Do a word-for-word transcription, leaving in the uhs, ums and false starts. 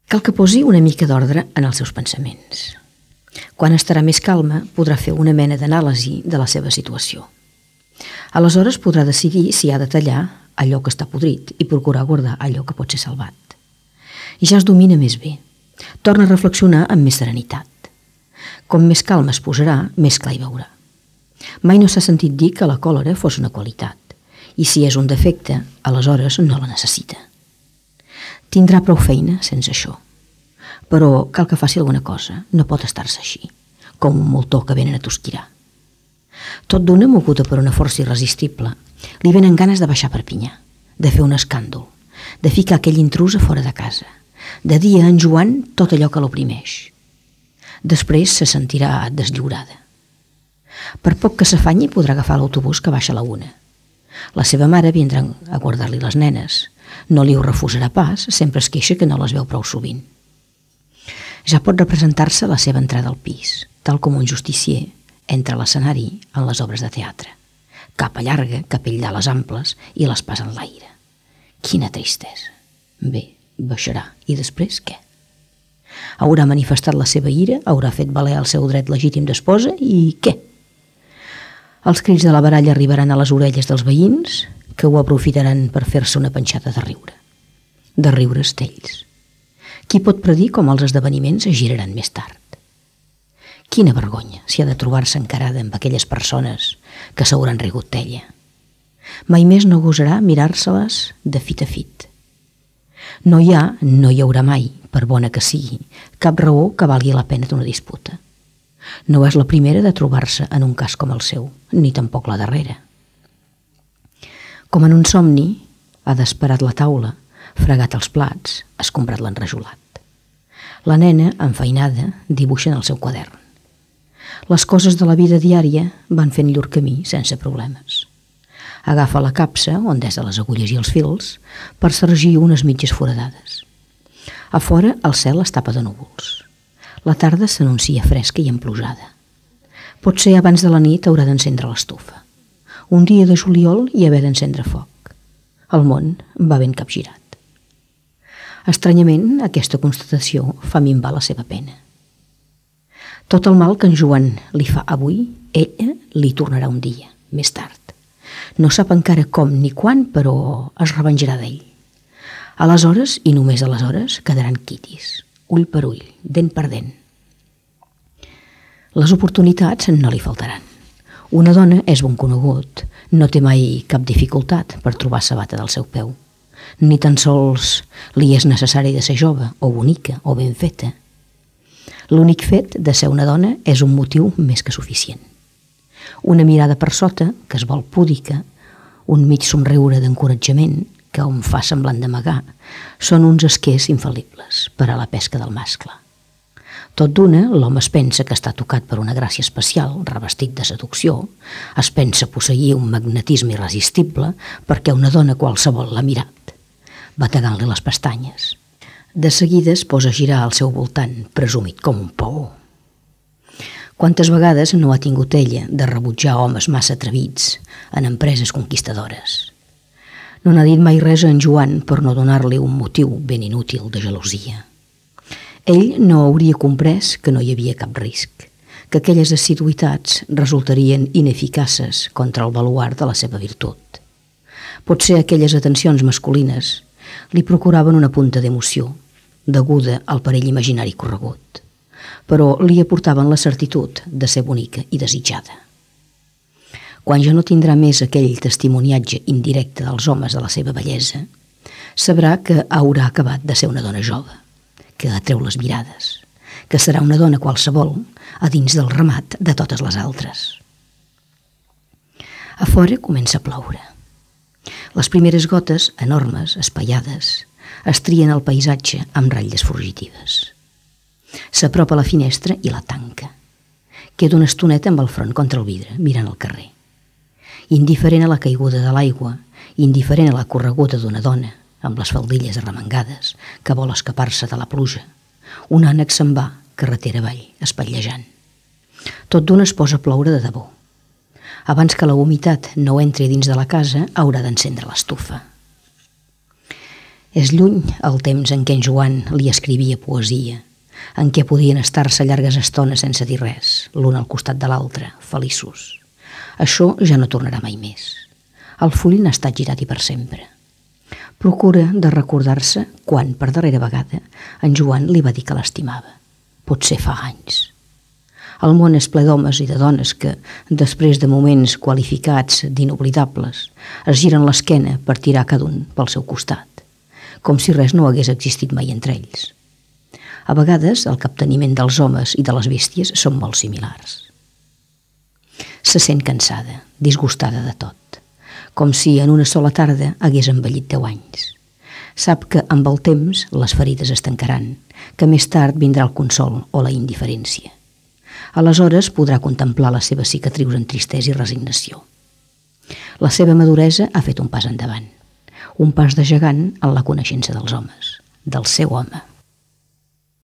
Cal que posi una mica d'ordre en els seus pensaments. Quan estarà més calma, podrà fer una mena d'anàlisi de la seva situació. Aleshores podrà decidir si ha de tallar allò que està podrit i procurar guardar allò que pot ser salvat. I ja es domina més bé. Torna a reflexionar amb més serenitat. Com més calma es posarà, més clar hi veurà. Mai no s'ha sentit dir que la còlera fos una qualitat, i si és un defecte, aleshores no la necessita. Tindrà prou feina sense això. Però cal que faci alguna cosa, no pot estar-se així, com un moltó que venen a tosquirar. Tot d'una, moguda per una força irresistible, li venen ganes de baixar per pinyar, de fer un escàndol, de ficar aquell intrus a fora de casa, de dir a en Joan tot allò que l'oprimeix. Després se sentirà deslliurada. Per poc que s'afanyi podrà agafar l'autobús que baixa a la una. La seva mare vindrà a guardar-li les nenes. No li ho refusarà pas, sempre es queixa que no les veu prou sovint. Ja pot representar-se la seva entrada al pis, tal com un justicier entra a l'escenari en les obres de teatre. Capa llarga, capell d'ales amples i l'espasa en l'aire. Quina tristesa. Bé, baixarà. I després què? Haurà manifestat la seva ira, haurà fet valer el seu dret legítim d'esposa i què? Els crits de la baralla arribaran a les orelles dels veïns, que ho aprofitaran per fer-se una panxada de riure. De riure estells. Qui pot predir com els esdeveniments es giraran més tard? Quina vergonya si ha de trobar-se encarada amb aquelles persones que s'hauran rigut d'ella. Mai més no gosarà mirar-se-les de fit a fit. No hi ha, no hi haurà mai, per bona que sigui, cap raó que valgui la pena d'una disputa. No és la primera de trobar-se en un cas com el seu, ni tampoc la darrera. Com en un somni, ha desparat la taula, fregat els plats, escombrat l'enrajolat. La nena, enfeinada, dibuixa en el seu quadern. Les coses de la vida diària van fent llur camí sense problemes. Agafa la capsa, on desa les agulles i els fils, per sergir unes mitges foradades. A fora el cel es tapa de núvols. La tarda s'anuncia fresca i emplosada. Potser abans de la nit haurà d'encendre l'estufa. Un dia de juliol hi haver d'encendre foc. El món va ben capgirat. Estranyament, aquesta constatació fa minvar la seva pena. Tot el mal que en Joan li fa avui, ella li tornarà un dia, més tard. No sap encara com ni quan, però es revenjarà d'ell. Aleshores, i només aleshores, quedaran quitis, ull per ull, dent per dent. Les oportunitats no li faltaran. Una dona és bon conegut, no té mai cap dificultat per trobar sabata del seu peu. Ni tan sols li és necessari de ser jove, o bonica, o ben feta. L'únic fet de ser una dona és un motiu més que suficient. Una mirada per sota, que es vol púdica, un mig somriure d'encoratjament, que on fa semblant d'amagar, són uns esquers infal·libles per a la pesca del mascle. Tot d'una, l'home es pensa que està tocat per una gràcia especial, revestit de seducció, es pensa posseir un magnetisme irresistible perquè una dona qualsevol l'ha mirat, bategant-li les pestanyes. De seguida es posa a girar al seu voltant, presumit com un paó. Quantes vegades no ha tingut ella de rebutjar homes massa atrevits en empreses conquistadores? No n'ha dit mai res a en Joan per no donar-li un motiu ben inútil de gelosia. Ell no hauria comprès que no hi havia cap risc, que aquelles assiduïtats resultarien ineficaces contra el baluard de la seva virtut. Potser aquelles atencions masculines li procuraven una punta d'emoció, deguda al perill imaginari corregut, però li aportaven la certitud de ser bonica i desitjada. Quan ja no tindrà més aquell testimoniatge indirecte dels homes de la seva bellesa, sabrà que haurà acabat de ser una dona jove, que atreu les mirades, que serà una dona qualsevol a dins del ramat de totes les altres. A fora comença a ploure. Les primeres gotes, enormes, espaiades, estrien el paisatge amb ratlles fugitives. S'apropa a la finestra i la tanca. Queda una estoneta amb el front contra el vidre, mirant el carrer. Indiferent a la caiguda de l'aigua, indiferent a la correguda d'una dona, amb les faldilles arremangades, que vol escapar-se de la pluja, un ànec se'n va, carretera avall, espatllejant. Tot d'una es posa a ploure de debò. Abans que la humitat no entri dins de la casa, haurà d'encendre l'estufa. És lluny el temps en què en Joan li escrivia poesia, en què podien estar-se llargues estones sense dir res, l'un al costat de l'altre, feliços. Això ja no tornarà mai més. El full n'ha estat girat i per sempre. Procura de recordar-se quan, per darrera vegada, en Joan li va dir que l'estimava. Potser fa anys. El món és ple d'homes i de dones que, després de moments qualificats d'inoblidables, es giren l'esquena per tirar cada un pel seu costat, com si res no hagués existit mai entre ells. A vegades, el capteniment dels homes i de les bèsties són molt similars. Se sent cansada, disgustada de tot, com si en una sola tarda hagués envellit deu anys. Sap que amb el temps les ferides es tancaran, que més tard vindrà el consol o la indiferència. Aleshores podrà contemplar les seves cicatrius en tristesa i resignació. La seva maduresa ha fet un pas endavant, un pas de gegant en la coneixença dels homes, del seu home.